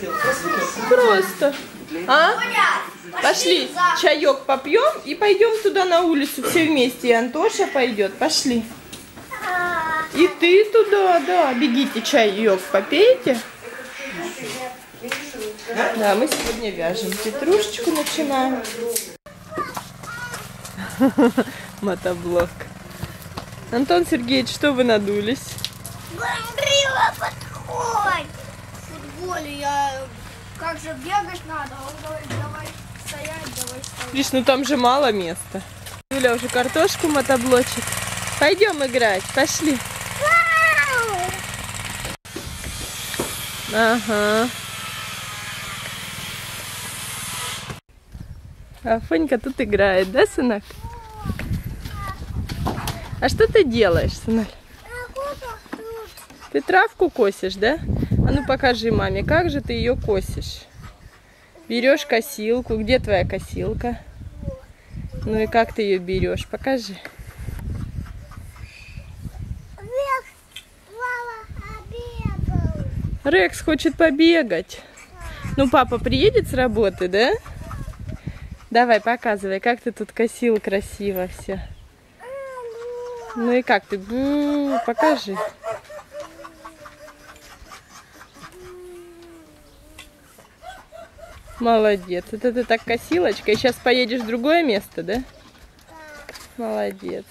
Просто. А? Пошли, чаек попьем и пойдем туда на улицу все вместе. И Антоша пойдет. Пошли. И ты туда, да. Бегите, чаек попейте. Да, мы сегодня вяжем. Петрушечку начинаем. Мотоблок. Антон Сергеевич, что вы надулись? Гамбрила, подходь! В футболе я... Как же бегать надо? Давай стоять, давай стоять. Видишь, ну там же мало места. Юля уже картошку мотоблочит. Пойдем играть, пошли. Ага. А Фонька тут играет, да, сынок? А что ты делаешь, сынок? Ты травку косишь, да? А ну покажи маме, как же ты ее косишь? Берешь косилку. Где твоя косилка? Ну и как ты ее берешь? Покажи. Рекс хочет побегать. Ну, папа приедет с работы, да? Давай, показывай, как ты тут косил красиво все. Ну и как ты? Покажи. Молодец. Это ты так косилочкой. Сейчас поедешь в другое место, да? Молодец.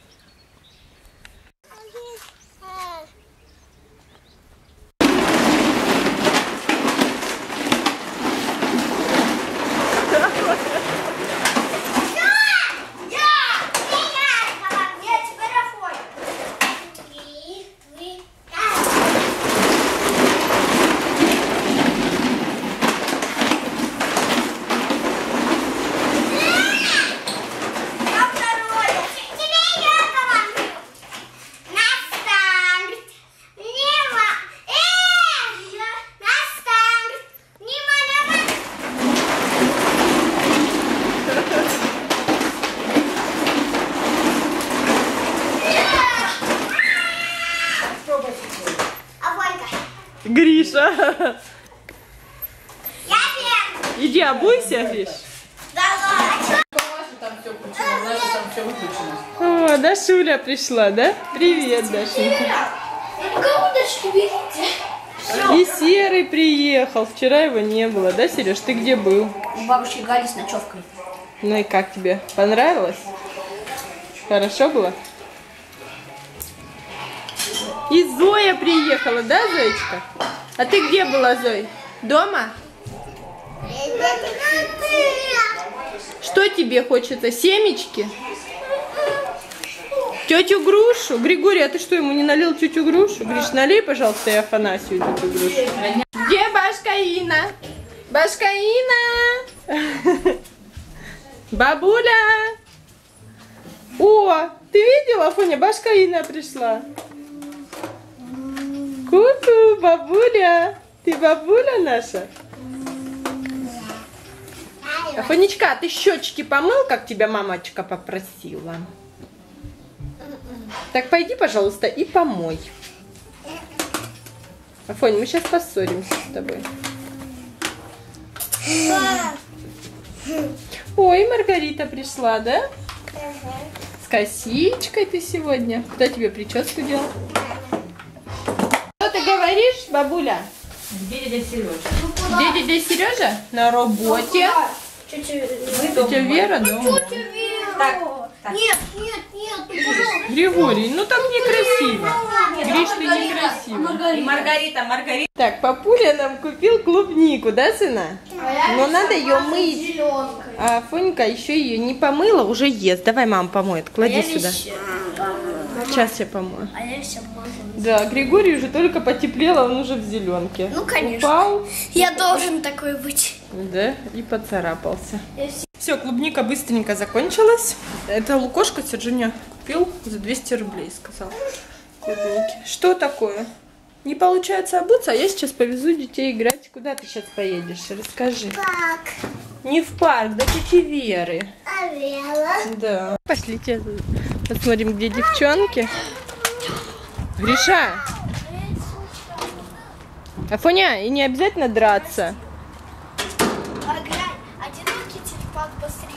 Гриша. Иди обуйся, Гриш. О, Дашуля пришла, да? Привет, Дашенька. И Серый приехал. Вчера его не было, да, Сереж? Ты где был? У бабушки Гали с ночевкой. Ну и как тебе? Понравилось? Хорошо было? И Зоя приехала, да, Зоечка? А ты где была, Зой? Дома? Что тебе хочется? Семечки? Тетю Грушу? Григорий, а ты что, ему не налил тетю Грушу? Гриш, налей, пожалуйста, и Афанасию тетю Грушу. Где бабушка Ина? Бабушка Ина! Бабуля! О, ты видела, Афоня, бабушка Ина пришла. Ку-ку, бабуля! Ты бабуля наша? Афонечка, а ты щечки помыл, как тебя мамочка попросила? Так пойди, пожалуйста, и помой. Афонь, мы сейчас поссоримся с тобой. Ой, Маргарита пришла, да? С косичкой ты сегодня. Кто тебе прическу делал? Что ты говоришь, бабуля? Где дядя Сережа? Где дядя Сережа? На работе. Тетя Вера дома. Так. Нет, ты, пожалуйста. Григорий, ну так некрасиво. Гриш, ты некрасиво. И Маргарита. Так, папуля нам купил клубнику, да, сына? Но надо ее мыть. А Фонька еще ее не помыла, уже ест. Давай мама помоет, клади сюда. Сейчас я помою. А я все могу. Да, Григорий уже только потеплело, он уже в зеленке. Ну, конечно. Упал. Я должен такой быть. Да, и поцарапался. Все, клубника быстренько закончилась. Это лукошко Сержуня купил за 200 рублей, сказал. Клубники. Что такое? Не получается обуться, а я сейчас повезу детей играть. Куда ты сейчас поедешь? Расскажи. Так. Не в парк, да тети Веры. А Вера? Да. Пошлите, посмотрим, где девчонки. Гриша, Афоня, и не обязательно драться. А глянь, одинокий тюльпан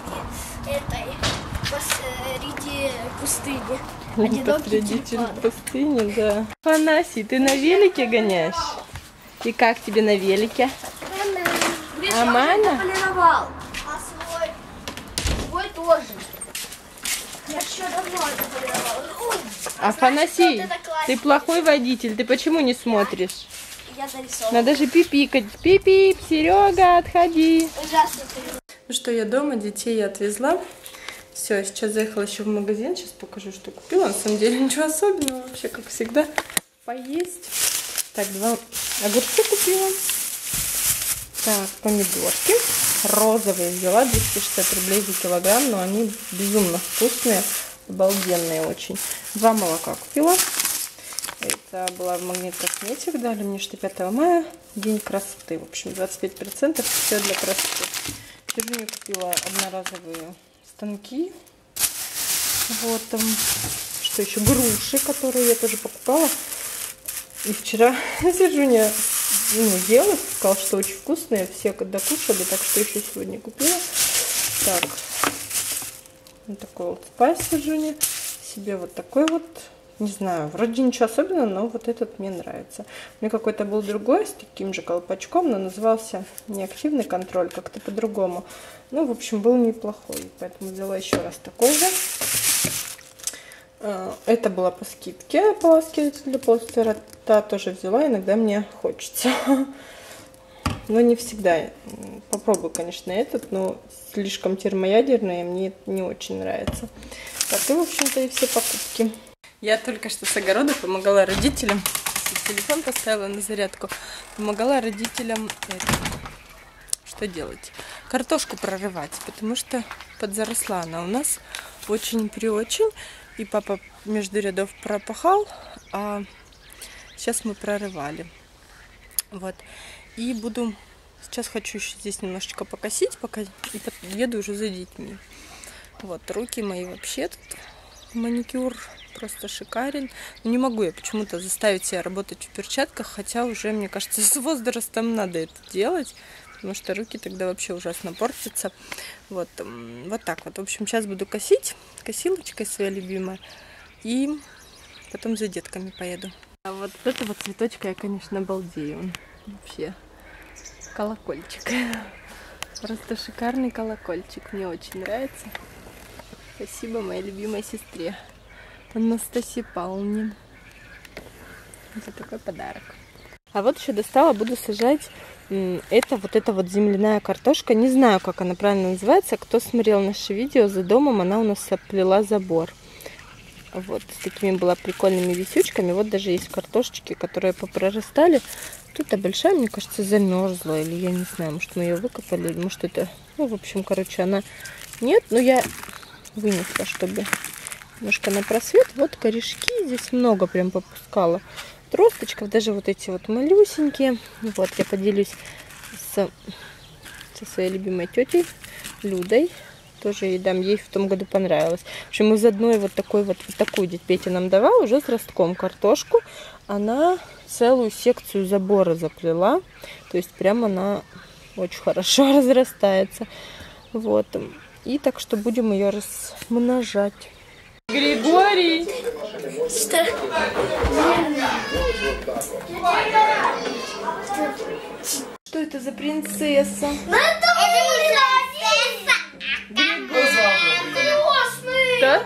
посреди пустыни. Одинокий тюльпан. Пустыни, да. Афанасий, ты на велике гоняешь? И как тебе на велике? А Мана? Полировал. А свой тоже. Я еще давно это полировала. Афанасий, ты плохой водитель, ты почему не смотришь? Я нарисовала. Надо же пипикать. Пип-пип, Серега, отходи. Ужасно. Ну что, я дома, детей я отвезла. Все, сейчас заехала еще в магазин, сейчас покажу, что купила. На самом деле ничего особенного, вообще, как всегда, поесть. Так, 2 огурца купила. Так, помидорки. Розовые взяла, 260 рублей за килограмм, но они безумно вкусные, обалденные очень. 2 молока купила. Это была в Магнит Косметик, дали мне, что 5 мая, день красоты. В общем, 25% все для красоты. Сержуню купила одноразовые станки. Вот там, что еще, груши, которые я тоже покупала. И вчера Сержуня ела, сказал, что очень вкусные, все докушали, так что еще сегодня купила. Так, вот такой вот спайс Сержуня. Себе вот такой вот, не знаю, вроде ничего особенного, но вот этот мне нравится. У меня какой-то был другой с таким же колпачком, но назывался неактивный контроль, как-то по-другому. Ну, в общем, был неплохой, поэтому взяла еще раз такой же. Это была по скидке, полоски для полстера, та тоже взяла, иногда мне хочется. Но не всегда. Попробую, конечно, этот, но слишком термоядерный, мне не очень нравится. Так, и, в общем-то, и все покупки. Я только что с огорода помогала родителям, телефон поставила на зарядку, помогала родителям что делать? Картошку прорывать, потому что подзаросла она у нас очень-преочень. И папа между рядов пропахал, а сейчас мы прорывали. Вот. И буду... Сейчас хочу еще здесь немножечко покосить, пока и еду уже за детьми. Вот, руки мои вообще тут. Маникюр просто шикарен. Но не могу я почему-то заставить себя работать в перчатках, хотя уже, мне кажется, с возрастом надо это делать. Потому что руки тогда вообще ужасно портятся. Вот, вот так вот. В общем, сейчас буду косить косилочкой своей любимой. И потом за детками поеду. А вот этого цветочка я, конечно, балдею. Вообще колокольчик. Просто шикарный колокольчик. Мне очень нравится. Спасибо моей любимой сестре Анастасии Павловне за такой подарок. А вот еще достала, буду сажать эта вот земляная картошка. Не знаю, как она правильно называется. Кто смотрел наше видео за домом, она у нас оплела забор. Вот, с такими была прикольными висючками. Вот даже есть картошечки, которые попрорастали. Тут-то большая, мне кажется, замерзла. Или я не знаю, может мы ее выкопали, или может это... Ну, в общем, короче, она... Нет, но я вынесла, чтобы немножко на просвет. Вот корешки, здесь много прям попускала. Тросточков, даже вот эти вот малюсенькие. Вот, я поделюсь со своей любимой тетей Людой. Тоже ей дам, ей в том году понравилось. В общем, из одной вот такой вот такую дядь Петя нам давал, уже с ростком картошку. Она целую секцию забора заплела. То есть прям она очень хорошо разрастается. Вот. И так что будем ее размножать. Григорий! Что? Что это за принцесса? Это Да?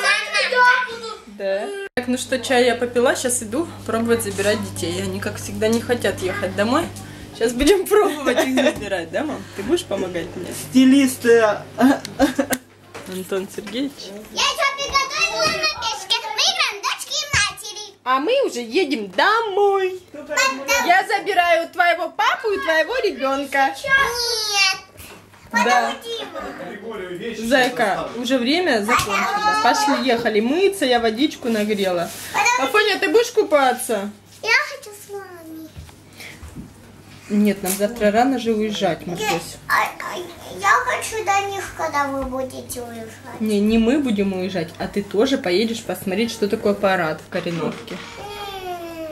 Да. Так, ну что, чай я попила, сейчас иду пробовать забирать детей. Они, как всегда, не хотят ехать домой. Сейчас будем пробовать их забирать, да, мам? Ты будешь помогать мне? Стилисты. Антон Сергеевич. Я что приготовила на печке. Мы играем дочки и матери. А мы уже едем домой. Я забираю твоего папу и твоего ребенка. Нет. Да. Зайка, уже время закончилось. Пошли, ехали мыться, я водичку нагрела. Афоня, ты будешь купаться? Я хочу с вами. Нет, нам завтра рано же уезжать, Маргось. Я хочу до них, когда вы будете уезжать. Не мы будем уезжать, а ты тоже поедешь посмотреть, что такое парад в Кореновке.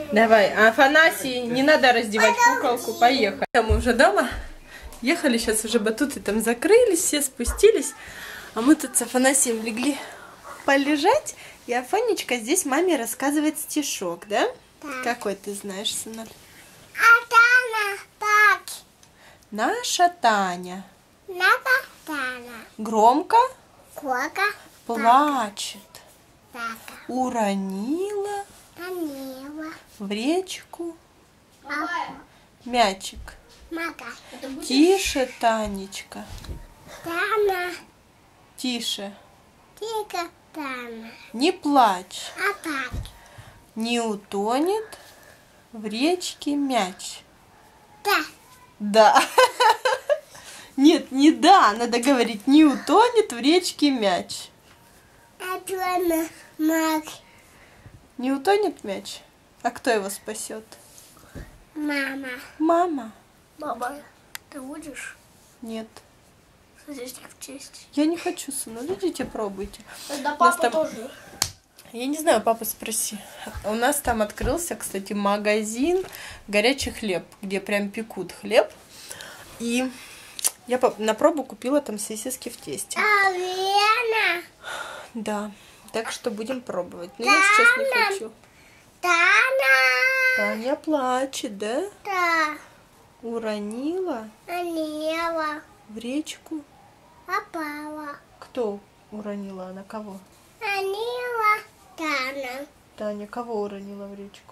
Давай, Афанасий, не надо раздевать куколку, поехали. Мы уже дома, ехали, сейчас уже батуты там закрылись, все спустились. А мы тут с Афанасием легли полежать. И Афонечка здесь маме рассказывает стишок, да? Да. Какой ты знаешь, сынуль? Атана, так. Наша Таня Таня. громко Сколько? плачет, Так. уронила Анила. в речку А, мячик. Мага. Тише, Танечка, Тана. тише, Тика. Тана. не плачь, А так. не утонет в речке мяч. Да. Да. Нет, не да, надо говорить, не утонет в речке мяч. Атана. Маг. Не утонет мяч? А кто его спасет? Мама. Мама. Баба, ты будешь? Нет. Здесь в честь. Я не хочу, сына. Идите, пробуйте. Тогда У нас папа там- тоже. Я не знаю, папа спроси. У нас там открылся, кстати, магазин «Горячий хлеб», где прям пекут хлеб. И я на пробу купила там сосиски в тесте. Алена. Да, так что будем пробовать. Но я сейчас не хочу. Тана. Таня плачет, да? Да. Уронила Анила. в речку. Попала. Кто уронила? Она кого? Анила. Тана. Таня кого уронила в речку?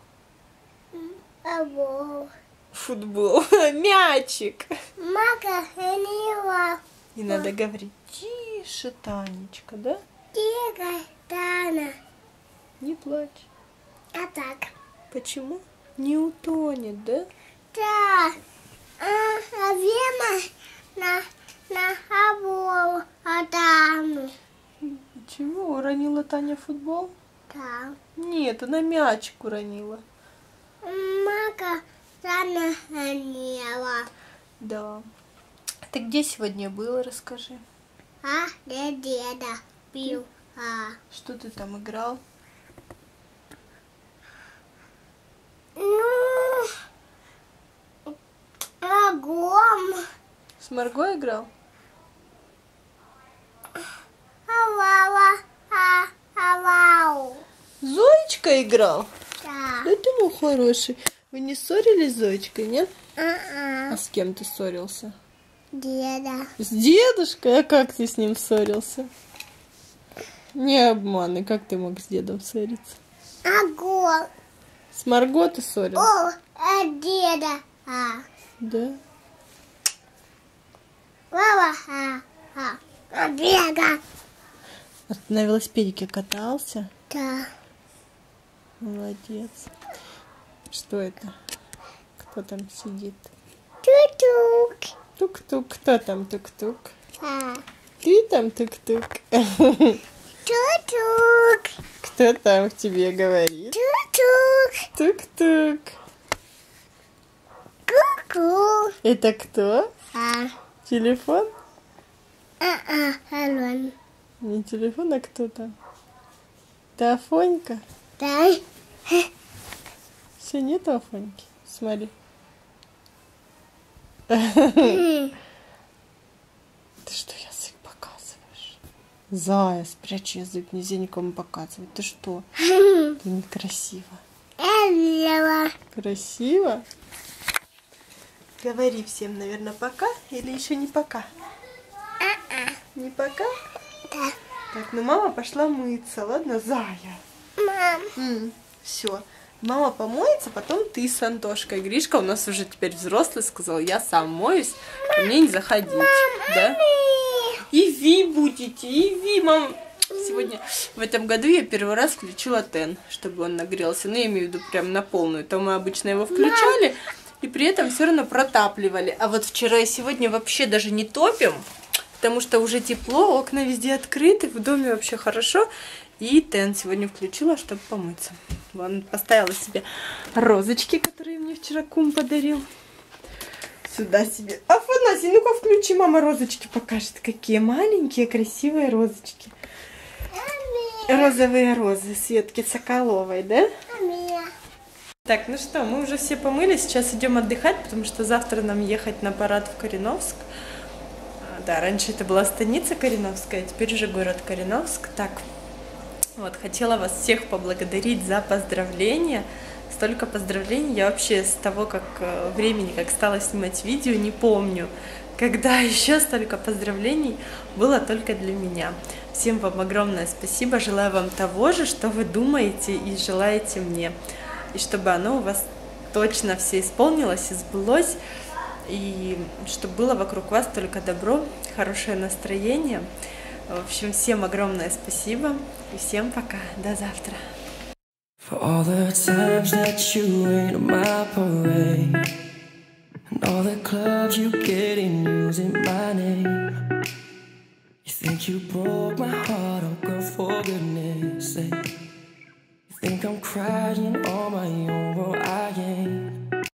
Або. Футбол. Мячик. Мага. Анила. И надо говорить тише, Танечка, да? Тига. Тана. Не плачь. А так. Почему? Не утонет, да? Да. А Вема на Абу. А Тану. Чего? Уронила Таня футбол? Да. Нет, она мячик уронила. Мага. Тана. Анила. Да. Ты где сегодня была, расскажи. А деда пил. А. Что ты там играл? Ну, огонь. С Марго играл? Авау. Зоечка играл? Да. Да ты мой хороший. Вы не ссорились с Зоечкой, нет? А-а. А с кем ты ссорился? Деда. С дедушкой? А как ты с ним ссорился? Не обманывай, как ты мог с дедом ссориться? Огонь. С Марго ты ссорился? О, а деда. А. Да. Вава. А бега. А ты на велосипедике катался? Да. Молодец. Что это? Кто там сидит? Тук-тук. Тук-тук. Кто там тук-тук? А. Ты там тук-тук. Тук-тук. Кто там к тебе говорит? Тук-тук. Тук-тук. Ку-ку. Это кто? А. Телефон? Алон. Не телефон, а кто там? Это Афонька? Да. Все, нет Афоньки? Смотри. М. Ты что, язык показываешь? Зая, спрячь язык, нельзя никому показывать. Ты что? Это некрасиво. Элла. Красиво? Говори всем, наверное, пока или еще не пока? Не пока? Да. Так, ну мама пошла мыться, ладно, Зая? Мам. Все. Мама помоется, потом ты с Антошкой. Гришка у нас уже теперь взрослый, сказал, я сам моюсь, ко мне не заходить. Да? И Ви будете, и Ви, мам. Сегодня, в этом году я первый раз включила тен, чтобы он нагрелся. Ну, я имею в виду прям на полную. То мы обычно его включали, и при этом все равно протапливали. А вот вчера и сегодня вообще даже не топим, потому что уже тепло, окна везде открыты, в доме вообще хорошо. И тен сегодня включила, чтобы помыться. Вон, поставила себе розочки, которые мне вчера кум подарил. Сюда себе. Афанасий, ну-ка включи, мама розочки покажет. Какие маленькие, красивые розочки. Розовые розы Светки Соколовой, да? Так, ну что, мы уже все помылись, сейчас идем отдыхать, потому что завтра нам ехать на парад в Кореновск. Да, раньше это была станица Кореновская, теперь уже город Кореновск. Так, вот, хотела вас всех поблагодарить за поздравления. Столько поздравлений, я вообще с того времени, как стала снимать видео, не помню, когда еще столько поздравлений было только для меня. Всем вам огромное спасибо, желаю вам того же, что вы думаете и желаете мне. И чтобы оно у вас точно все исполнилось и сбылось, и чтобы было вокруг вас только добро, хорошее настроение. В общем, всем огромное спасибо и всем пока, до завтра. For all the times that you ain't on my parade, and all the clubs you get in using my name. You think you broke my heart, oh girl, for goodness sake. You think I'm crying on